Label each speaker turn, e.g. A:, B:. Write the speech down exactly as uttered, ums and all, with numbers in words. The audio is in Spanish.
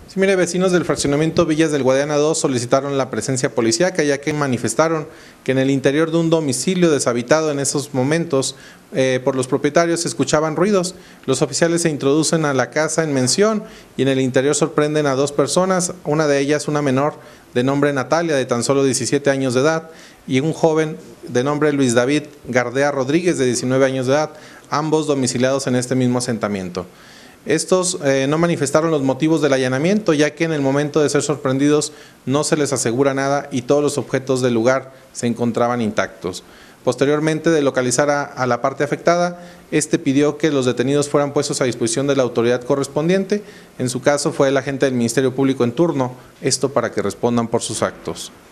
A: Sí, mire, vecinos del fraccionamiento Villas del Guadiana dos solicitaron la presencia policíaca, ya que manifestaron que en el interior de un domicilio deshabitado en esos momentos eh, por los propietarios se escuchaban ruidos. Los oficiales se introducen a la casa en mención y en el interior sorprenden a dos personas, una de ellas una menor de nombre Natalia, de tan solo diecisiete años de edad, y un joven de nombre Luis David Gardea Rodríguez, de diecinueve años de edad, ambos domiciliados en este mismo asentamiento. Estos eh, no manifestaron los motivos del allanamiento, ya que en el momento de ser sorprendidos no se les asegura nada y todos los objetos del lugar se encontraban intactos. Posteriormente de localizar a, a la parte afectada, este pidió que los detenidos fueran puestos a disposición de la autoridad correspondiente. En su caso fue el agente del Ministerio Público en turno, esto para que respondan por sus actos.